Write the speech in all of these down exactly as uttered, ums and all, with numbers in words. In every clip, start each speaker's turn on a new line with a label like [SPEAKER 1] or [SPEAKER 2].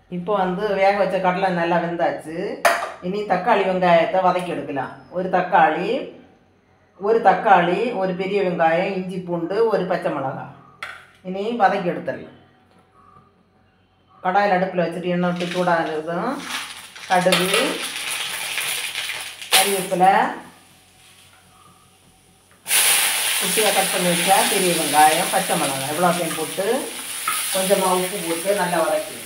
[SPEAKER 1] இப்போ வந்து வேக வச்ச கடலை நல்லா வெந்தாச்சு. இனி தக்காளி வெங்காயத்தை வதக்கி எடுக்கலாம். ஒரு தக்காளி ஒரு தக்காளி ஒரு பெரிய வெங்காயம், இஞ்சி பூண்டு, ஒரு பச்சை மிளகாய். இனி வதக்கி எடுத்துடலாம். கடாயில் அடுப்பில் வச்சுட்டு எண்ணெய் விட்டு சூடானதும் கடுகு, கறிவேப்பிலை, குட்டியாக கட் பண்ணி வச்சா பெரிய வெங்காயம், பச்சை மிளகாய் இவ்வளோத்தையும் போட்டு கொஞ்சமாக உப்பு போட்டு நல்லா வதக்கி.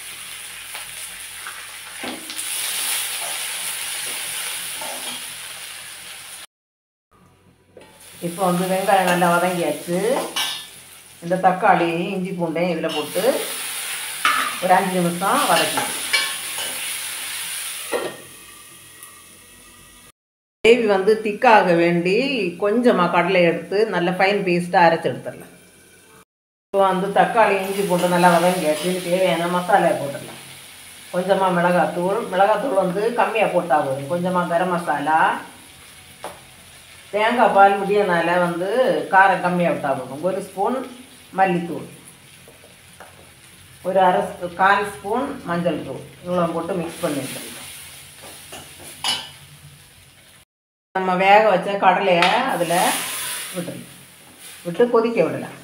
[SPEAKER 1] இப்போ வந்து வெங்காயம் நல்லா வதங்கியாச்சு. இந்த தக்காளி இஞ்சி பூண்டையும் இதில் போட்டு ஒரு அஞ்சு நிமிஷம் வதக்கணும். கிரேவி வந்து திக்காக வேண்டி கொஞ்சமாக கடலை எடுத்து நல்ல ஃபைன் பேஸ்ட்டாக அரைச்சி எடுத்துடலாம். இப்போ வந்து தக்காளி இஞ்சி போட்டு நல்லா வதங்கியாச்சு. தேவையான மசாலா போட்டுடலாம். கொஞ்சமாக மிளகாத்தூள் மிளகாத்தூள் வந்து கம்மியாக போட்டால் போதும். கொஞ்சமாக கரம் மசாலா, தேங்காய் பால் விடியனால வந்து காரம் கம்மியாக விட்டால் போதும். ஒரு ஸ்பூன் மல்லித்தூள், ஒரு அரை கால் ஸ்பூன் மஞ்சள் தூள் இவ்வளோ போட்டு மிக்ஸ் பண்ணி வச்சுருக்கோம். நம்ம வேக வச்ச கடலையை அதில் விட்டுருங்க. விட்டு கொதிக்க விடலாம்.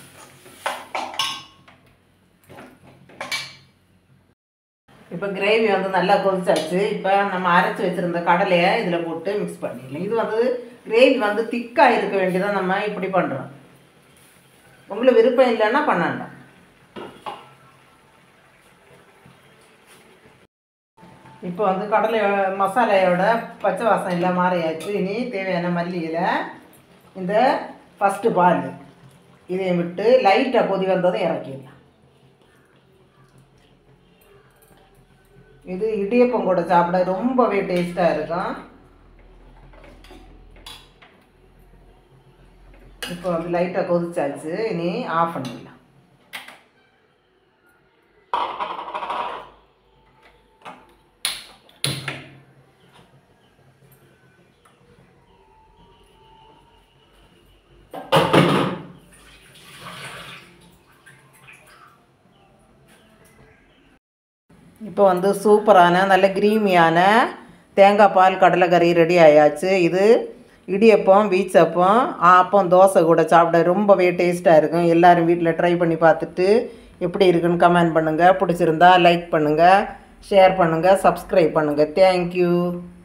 [SPEAKER 1] இப்போ கிரேவி வந்து நல்லா கொதிச்சாச்சு. இப்போ நம்ம அரைச்சி வச்சுருந்த கடலையை இதில் போட்டு மிக்ஸ் பண்ணிடலாம். இது வந்து கிரேவி வந்து திக்காக இருக்க வேண்டியதான் நம்ம இப்படி பண்ணுறோம். உங்களுக்கு விருப்பம் இல்லைன்னா பண்ணாண்டாம். இப்போ வந்து கடலை மசாலையோட பச்சை வாசம் இல்லை மாறியாச்சு. இனி தேவையான மல்லியில் இந்த ஃபஸ்ட்டு பால் இதையும் விட்டு லைட்டாக கொதி வந்ததும் இறக்கிடலாம். இது இடியப்பம் கூட சாப்பிட ரொம்பவே டேஸ்ட்டாக இருக்கும். இப்போ வந்து லைட்டாக கொதிச்சாச்சு. இனி ஆஃப் பண்ணிடலாம். இப்போ வந்து சூப்பரான நல்ல கிரீமியான தேங்காய் பால் கடலைக்கறி ரெடி ஆயாச்சு. இது இடியப்பம், வீச்சப்பம், ஆப்பம், தோசை கூட சாப்பிட ரொம்பவே டேஸ்ட்டாக இருக்கும். எல்லோரும் வீட்டில் ட்ரை பண்ணி பார்த்துட்டு எப்படி இருக்குன்னு கமெண்ட் பண்ணுங்கள். பிடிச்சிருந்தா லைக் பண்ணுங்கள், ஷேர் பண்ணுங்கள், சப்ஸ்கிரைப் பண்ணுங்கள். தேங்க்யூ.